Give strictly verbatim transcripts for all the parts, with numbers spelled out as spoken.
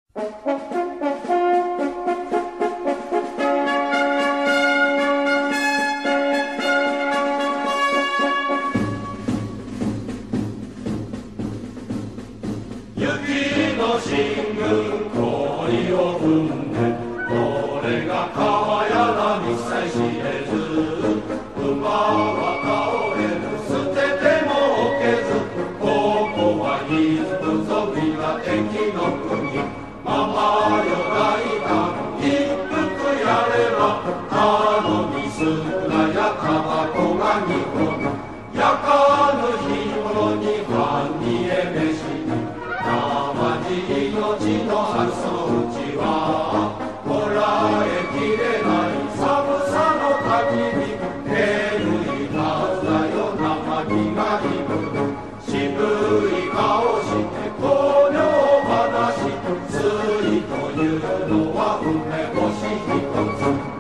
雪の新聞氷を踏んでこれが川やらにさえ知れず馬は倒れる捨てても置けずここはヒズブ族が敵の国ママよ大胆一服やれば頼みすらやタバコがにほん焼かぬ日頃に半にえ飯生地命の発想うちはこらえきれない寒さの焚き火手ぬいはずだよ生身がいる渋い顔してこの話ついというのは梅干し一つ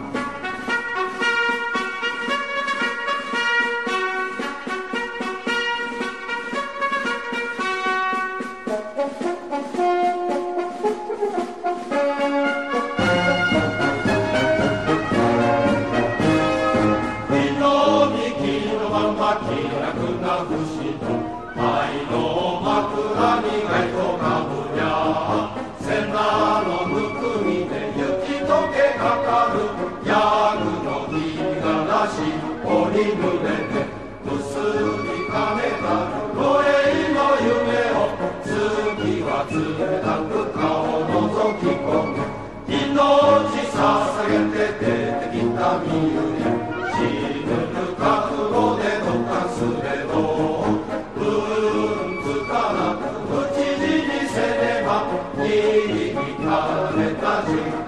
気楽な節と愛の枕にがいとかぶりゃ瀬名のぬくみで雪解けかかるヤグの日がらし織胸で結びかねたる護衛の夢を月は冷たく顔覗き込む命捧げて出てきた身ゆり死ぬ覚悟でどかすれどうんつかなく討ち死にせねば切り引かれた人